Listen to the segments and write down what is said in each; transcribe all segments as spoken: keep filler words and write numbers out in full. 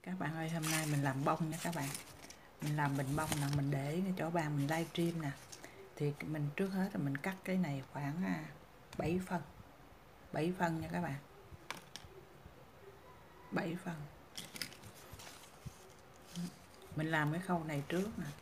Các bạn ơi, hôm nay mình làm bông nha các bạn. Mình làm bình bông nè, mình để chỗ bàn mình livestream nè. Thì mình trước hết là mình cắt cái này khoảng bảy phân. bảy phân nha các bạn. bảy phân. Mình làm cái khâu này trước nè.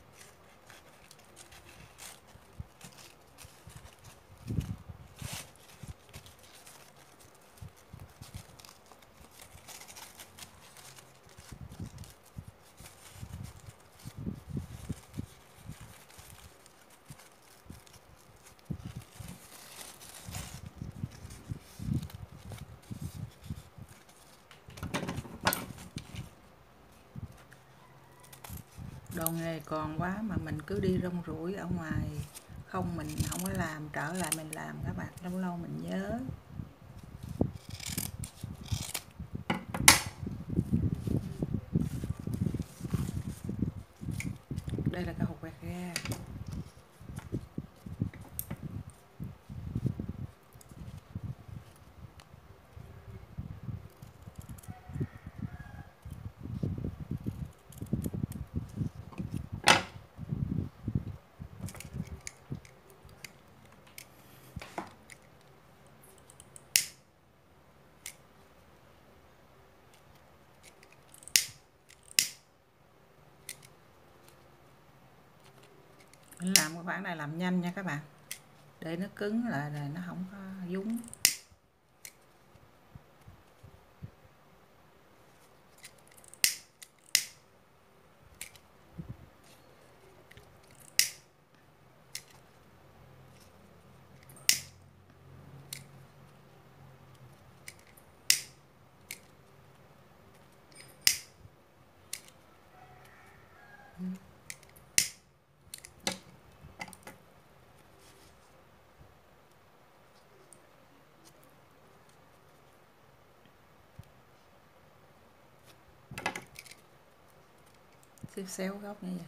Đồ nghề còn quá mà mình cứ đi rong ruổi ở ngoài, không mình không có làm, trở lại mình làm các bạn, lâu lâu mình nhớ. Đây là cái hộp quẹt ga. Mình làm cái khoảng này làm nhanh nha các bạn, để nó cứng lại rồi nó không có dúng. Xéo xéo góc như vậy.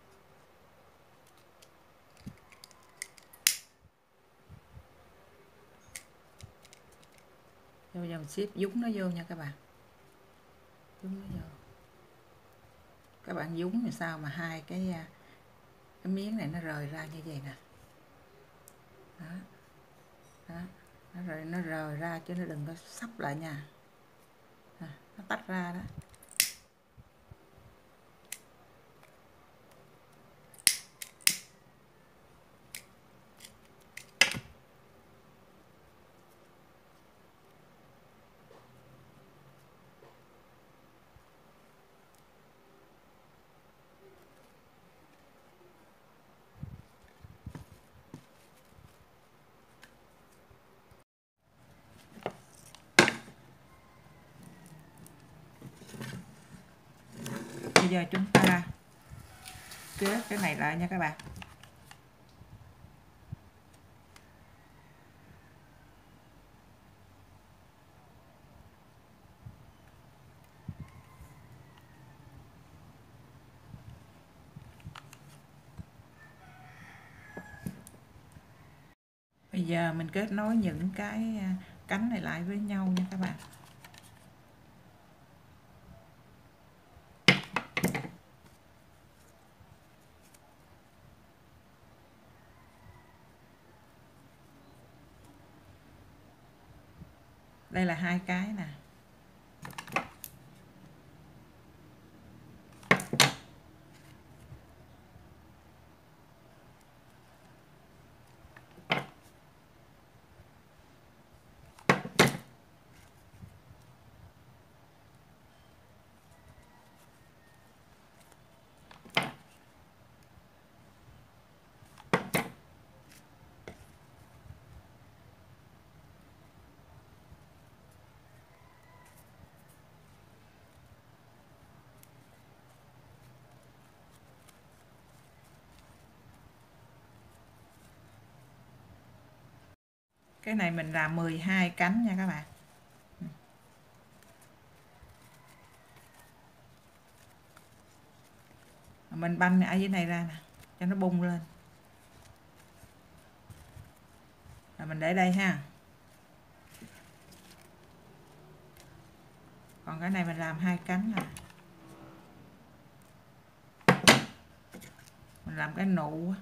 Vô dòng ship dúng nó vô nha các bạn, dúng nó vô. Các bạn dúng thì sao mà hai cái cái miếng này nó rời ra như vậy nè. Đó. Đó. Nó rời nó rời ra chứ nó đừng có sắp lại nha. À, nó tách ra đó. Bây giờ chúng ta kéo cái này lại nha các bạn. Bây giờ mình kết nối những cái cánh này lại với nhau nha các bạn. Đây là hai cái nè. Cái này mình làm mười hai cánh nha các bạn. Mình banh ở dưới này ra nè cho nó bung lên. Rồi mình để đây ha. Còn cái này mình làm hai cánh nè. mình làm cái nụ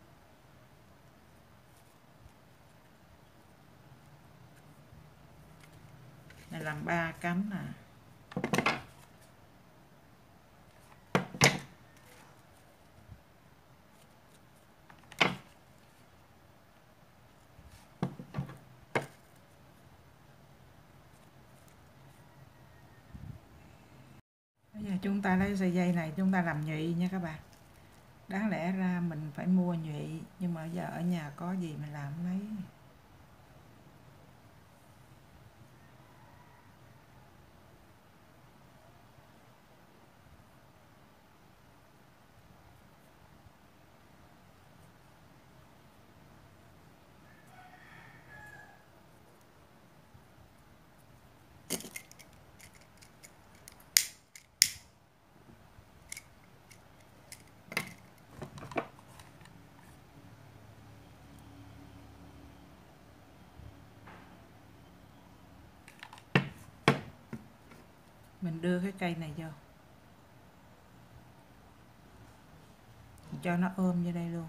này, làm ba cánh nè. Bây giờ chúng ta lấy sợi dây này chúng ta làm nhụy nha các bạn. Đáng lẽ ra mình phải mua nhụy, nhưng mà giờ ở nhà có gì mình làm lấy. Mình đưa cái cây này vô, cho nó ôm vô đây luôn.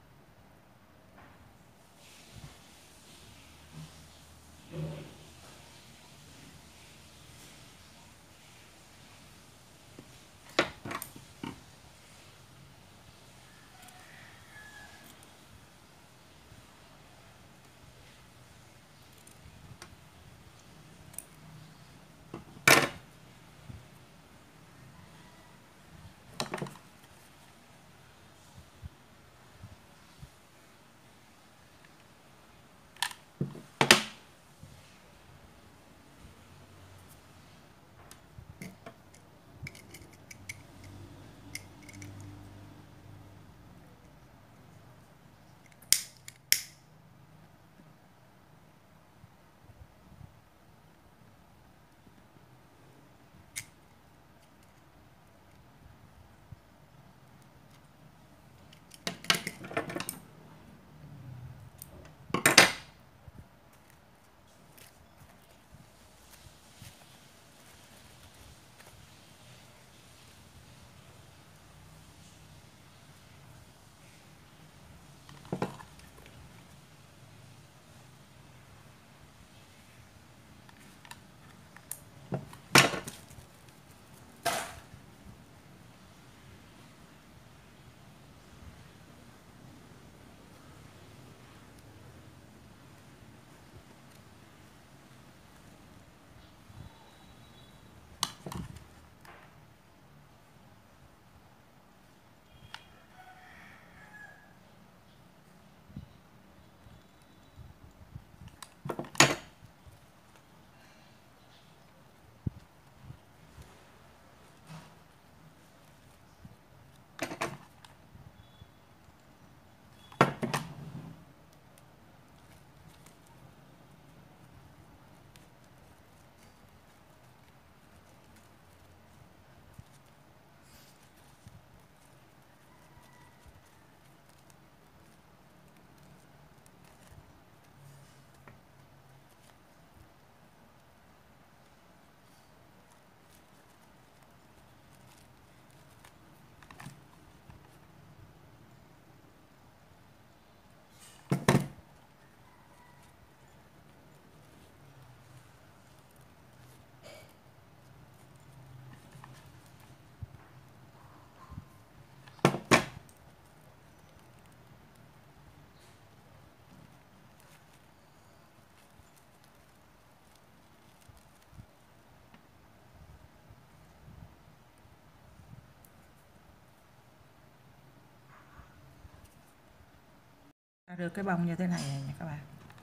Ta được cái bông như thế này nha các bạn.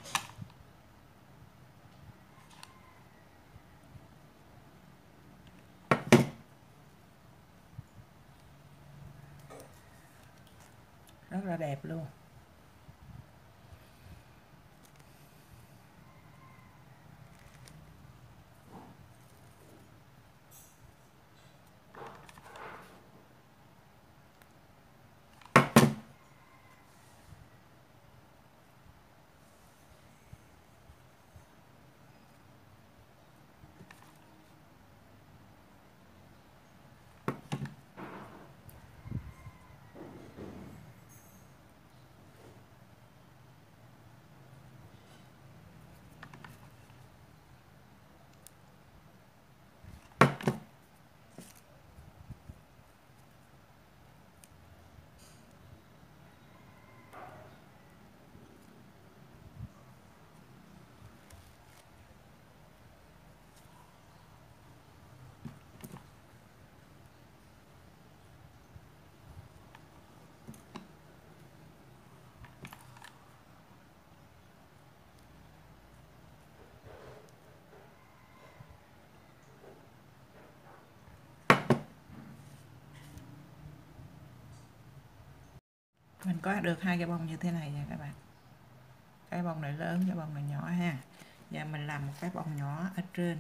Rất là đẹp luôn. Mình có được hai cái bông như thế này nha các bạn. Cái bông này lớn, cái bông này nhỏ ha. Giờ mình làm một cái bông nhỏ ở trên.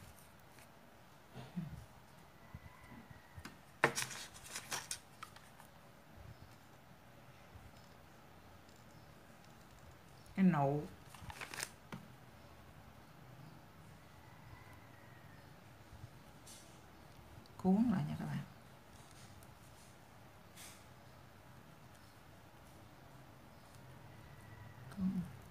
Cái nụ cuốn lại nha các bạn. Cuốn.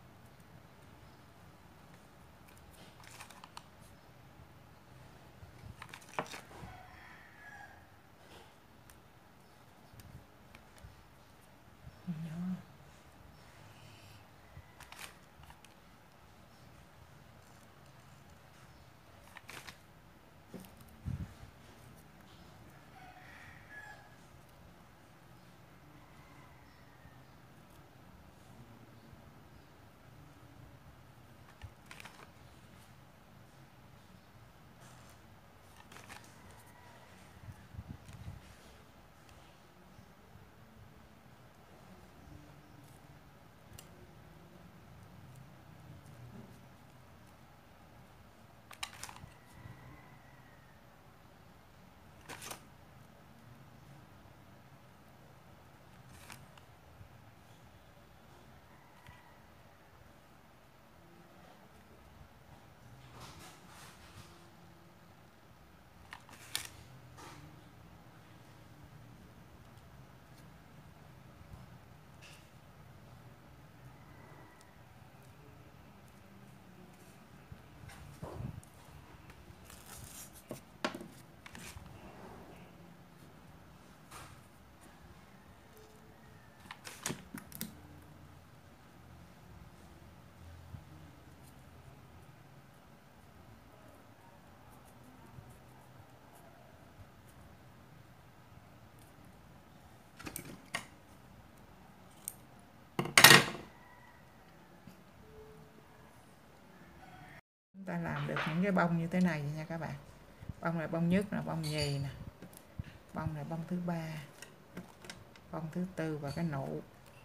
Chúng ta làm được những cái bông như thế này nha các bạn. Bông này bông nhất, là bông nhì nè, bông này bông thứ ba, bông thứ tư và cái nụ.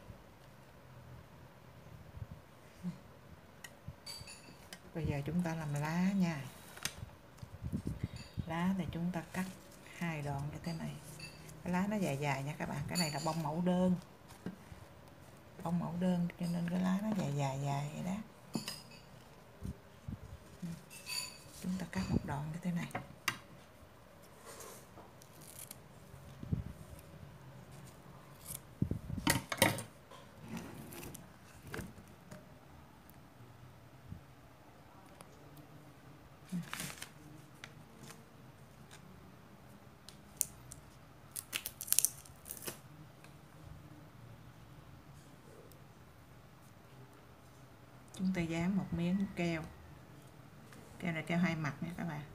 Bây giờ chúng ta làm lá nha. Lá thì chúng ta cắt hai đoạn như thế này. Cái lá nó dài dài nha các bạn. Cái này là bông mẫu đơn, bông mẫu đơn cho nên cái lá nó dài dài dài vậy đó. Chúng ta cắt một đoạn như thế này. Chúng ta dán một miếng keo. Keo này keo hai mặt nha các bạn.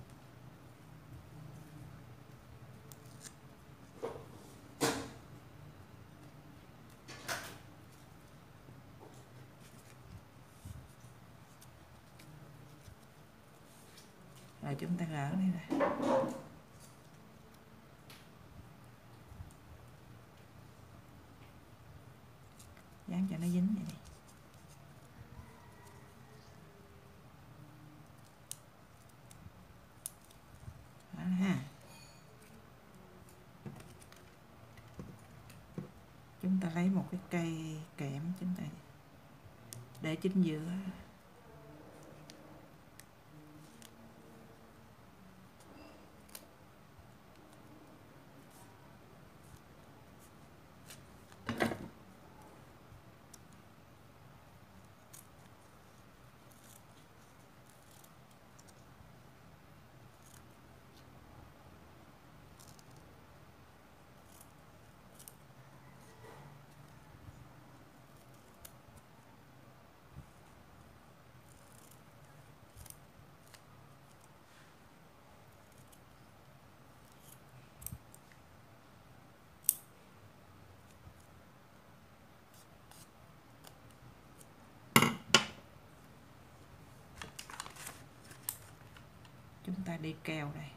Rồi chúng ta gỡ đi rồi. Dán cho nó dính vậy này. Đó ha. Chúng ta lấy một cái cây kẽm chúng ta để chính giữa. Chúng ta đi keo đây.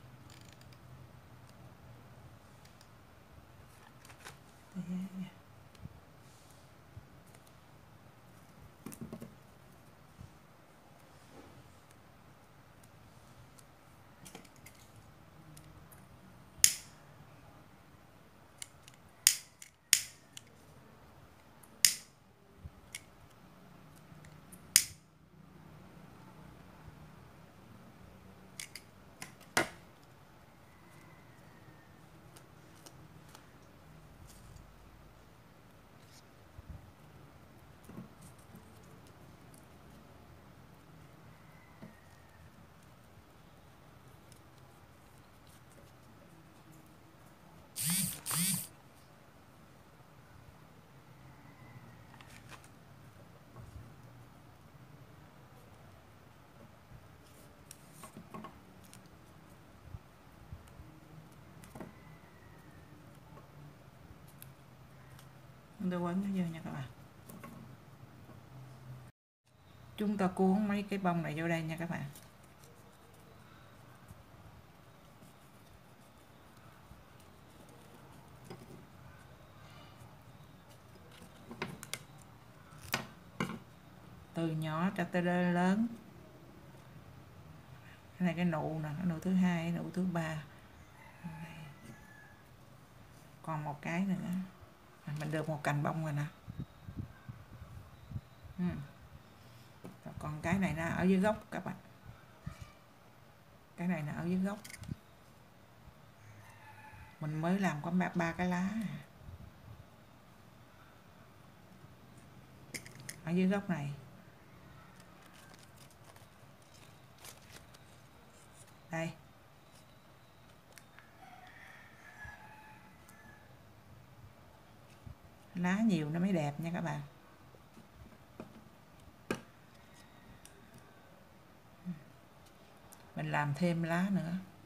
chúng ta quấn nó vô nha các bạn. Chúng ta cuốn mấy cái bông này vô đây nha các bạn. Từ nhỏ cho tới lớn. Cái này cái nụ nè, cái nụ thứ hai, nụ thứ ba. Còn một cái nữa. Mình được một cành bông rồi nè. Ừ. Còn cái này nó ở dưới gốc các bạn. Cái này là ở dưới gốc. Mình mới làm có ba, ba cái lá. Ở dưới gốc này. Đây. Lá nhiều nó mới đẹp nha các bạn. Mình làm thêm lá nữa.